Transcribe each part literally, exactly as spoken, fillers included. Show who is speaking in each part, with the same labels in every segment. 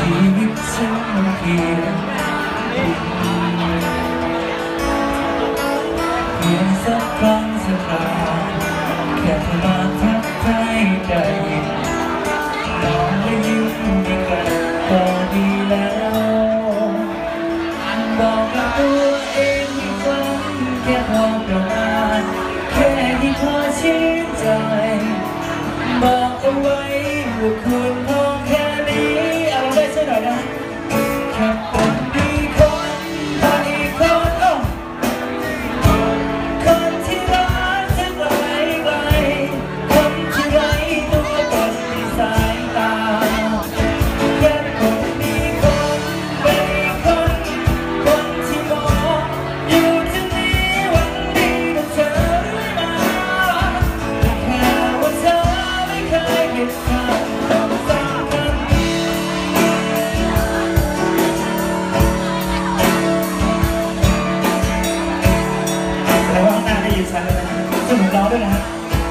Speaker 1: ชีวิตฉันมันเพียงเพียงสักครั้งสักคราวแค่เธอมาทักทายได้มองและยิ้มให้กันก็ดีแล้วบอกกับตัวเองให้ฟังแค่พอประมาณแค่ที่พอชื่นใจบอกเอาไว้ว่าคุณพอแค่นี้เอาได้ช่วยหน่อยนะแค่เป็นดีคนคนอีกคนโอ้คนที่รักเธอไกลไกลคนที่ไร้ตัวตนในสายตาแค่คนดีคนเป็นอีกคนคนที่มองอยู่ที่นี้วันนี้กับเธอมาแค่ว่าเธอไม่เคยเห็นเธอต้องสำคัญแต่ว่าหน้าได้ยินชัดเลยนะสนุกร้องด้วยนะฮะ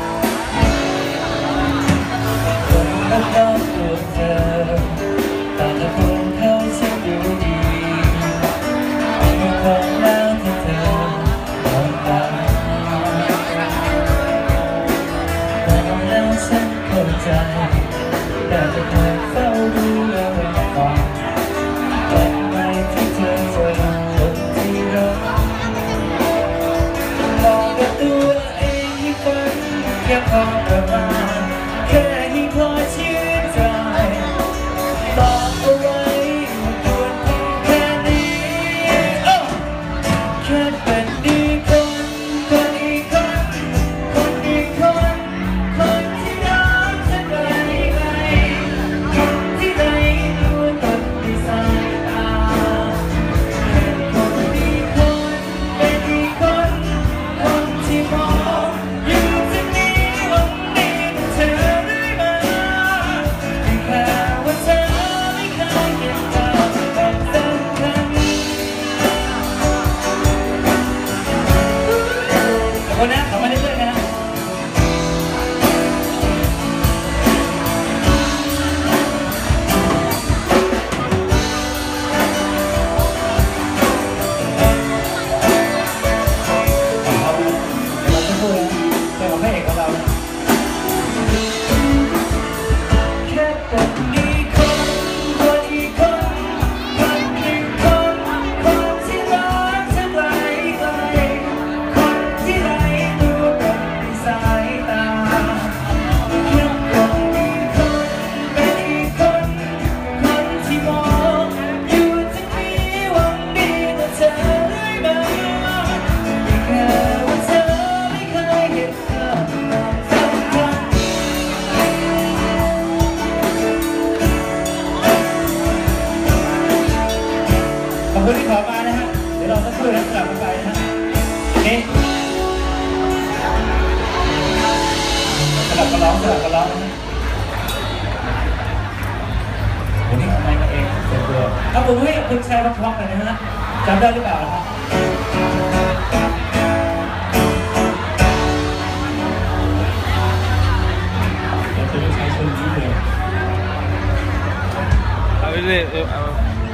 Speaker 1: คนรักเราตัวเธอแต่ละคนเขาฉันดูดีมีคนแล้วที่เธอมองตาแต่แล้วฉันเข้าใจแต่จะคอยเฝ้าดูและรอฟังวันไหนที่เธอเจอคนที่รักบอกกับตัวเองให้ฝันแค่พอประมาณแค่ให้พอชื่นใจบอกเอาไว้ว่าควรพอแค่นี้โอ้แค่เป็นดีคนคนอีกคนคนอีกคนคนที่รักเธอไกลไกลคนที่ไร้ตัวตนในสายตาแค่คนดีคนเป็นอีกคนคนที่มองอยู่ที่นี้วันนี้กับเธอได้มาแค่ว่าเธอไม่เคยเห็นเธอต้องสำคัญขอบคุณนะขอมาเรื่อยๆนะเราจะพูดเป็นของพระเอกของเราแค่เป็นดีคนคนอีกคนคนอีกคนคนที่รักเธอไกลไกลคนที่ไร้ตัวตนในสายตาแค่คนอีกคนเป็นอีกคนคนที่มองอยู่ที่นี้วันนี้กับเธอได้มาแค่ว่าเธอไม่เคยเห็นเธอสำคัญขอบคุณที่ขอมานะฮะเดี๋ยวเราจะช่วยรักษากันไปนะฮะนี่สลับกันร้องสลับกันร้องนะวันนี้ทำไมมาเองเสร็จตัวครับผมให้คุณแชร์พร้อมๆกันนะฮะจำได้หรือเปล่าครับเราจะไม่ใช้ชนนี้เลย
Speaker 2: เอาไปเลยเอาเอา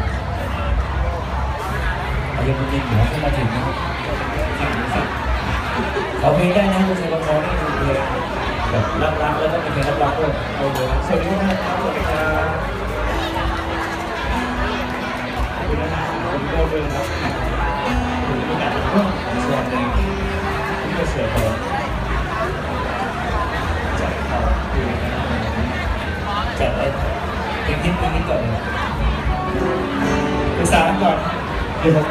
Speaker 1: เอายังมีเหนือขึ้นมาถึงนะครับเขาเพลงได้นะคุณชายบางคนนี่คือเพลงแบบรักๆแล้วก็เป็นเพลงรักๆด้วยโอ้โหสวัสดีครับสวัสดีครับขอบคุณนะครับขอบคุณโก้ด้วยนะครับคุณมีการร่วมส่วนหนึ่งที่จะเสือต่อจัดต่อคือจัดอะไรเพลงที่เพลงนี้ก่อนเลยปรึกษากันก่อนเดี๋ยวผม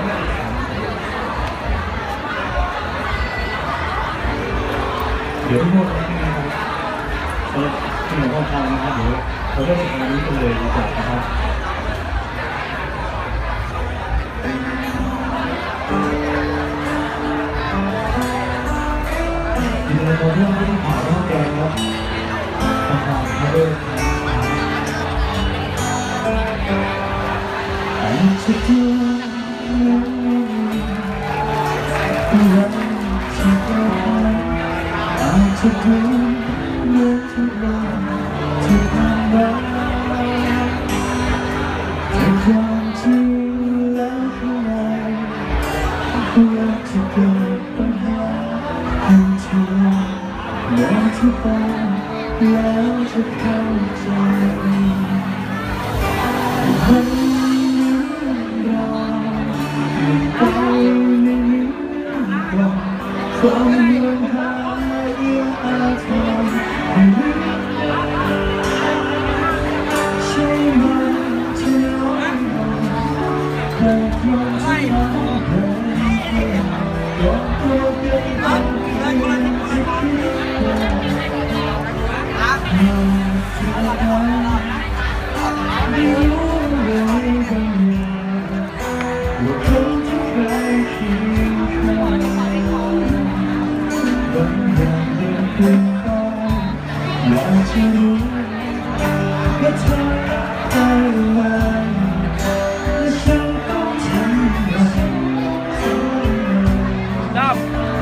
Speaker 1: เดี๋ยวพี่พูดนะครับสำหรับที่หนูต้องทำนะครับเดี๋ยวเราจะทำงานนี้กันเลยดีกว่านะครับในตอนที่เราไม่ได้ผ่านรอบแกงครับผ่านมาด้วยอันสุดท้ายจะดูเมื่อทุกวันที่ผ่านมาวันและฉันต้องทำมันดับ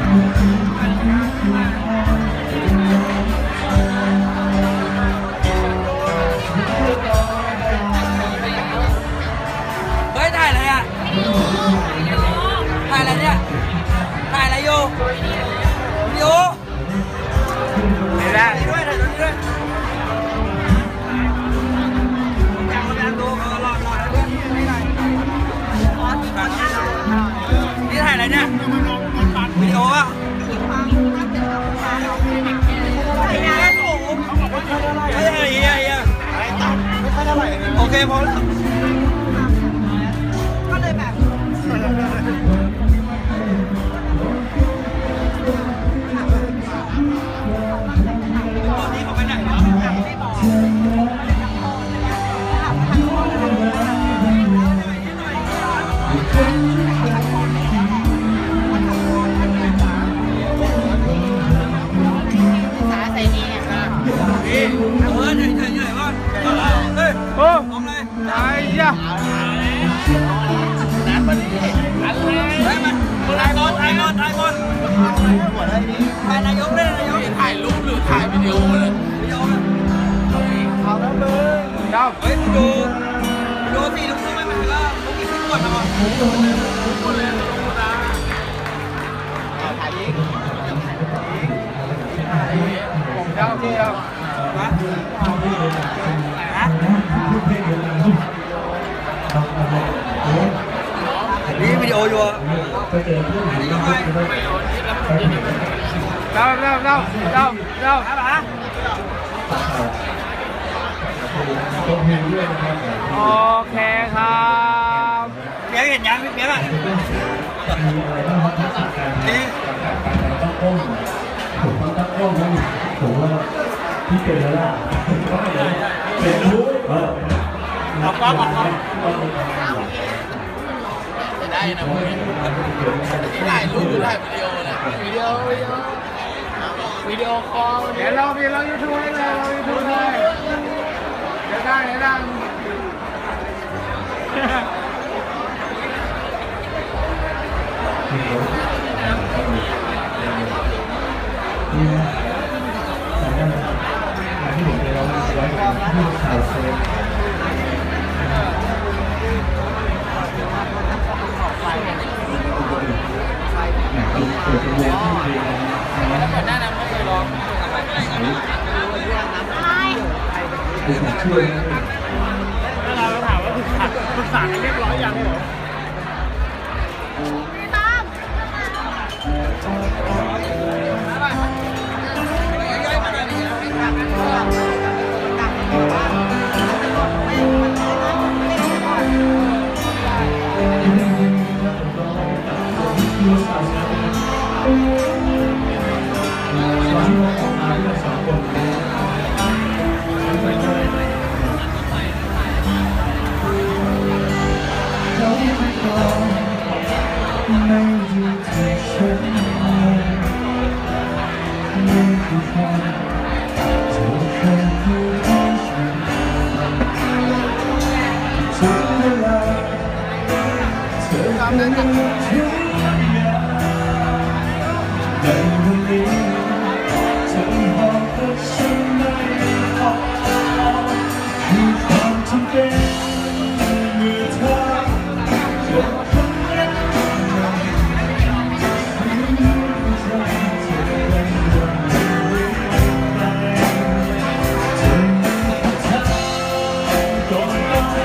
Speaker 2: เฮ้ยถ่ายอะไรอ่ะถ่ายอะไรเนี่ยถ่ายอะไรอยู่วิดีโอถ่ายได้ด้วยถ่ายด้วยด้วยอยากมาดูรอรอเพื่อนนี่ถ่ายอะไรเนี่ยวิดีโออ่ะไอ้เนี่ยโอ้โหเฮ้ยเฮ้ยเฮ้ยโอเคพอแล้วก็เลยแบบตอนนี้เขาไปไหนแล้วไม่บอกโอ้มองเลยไอ้ยะนัดมาดิอะไรมันถ่ายบอลถ่ายบอลถ่ายบอลถ่ายนายกเลยนายกถ่ายรูปหรือถ่ายวิดีโอเลยวิดีโอเลยเอาแล้วเลยเจ้าเฮ้ยดูดูสี่ลูกซุ้มไม่มาแล้วลูกกี่สิบขวดมาก่อนขวดเลยลูกนะถ่ายยิงผมเจ้าเที่ยวฮะฮะนี่วิดีโออยู่อ่ะเจ้าเจ้าเจ้าเจ้าเจ้าอะไรฮะโอเคครับเปียกเห็นยังพี่เปียกอ่ะนี่
Speaker 1: ต้องก้มผมต้องตั้งก้มนะผมว่าพี่เป็นแล้วล่ะเป็นรู้เออเอาก้มเอาก้มได้นะมึงถ่ายรูปหรือถ่ายวิดีโอนะวิดีโอวิดีโอวิดีโอคอลเดี๋ยวเราเดี๋ยวเรายูทูบให้เลยเรายูทูบเลยเดี๋ยวได้เดี๋ยวได้นี่นะแต่ว่าการที่ผมไปร้องไว้กับที่ข่าวเซฟเปิดเป็นวงที่ดีนะก่อนหน้านั้นไม่เคยร้องคือช่วยถ้าเราถามว่าปรึกษาปรึกษากันเรียบร้อยยังเหรอไม่อยู่ที่ฉันไม่คือใครเธอเคยพูดให้ฉันถึงเวลาเธอเคยพูดถึง